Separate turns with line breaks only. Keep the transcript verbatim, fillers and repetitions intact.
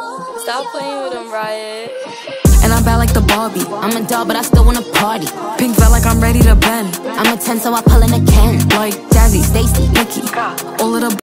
Stop playing with him, Riot.
And I'm bad like the Barbie. I'm a doll, but I still wanna party. Pink felt like I'm ready to bend. I'm a ten, so I pull in a Ken. Like Jazzy, Stacy, Nikki, all of the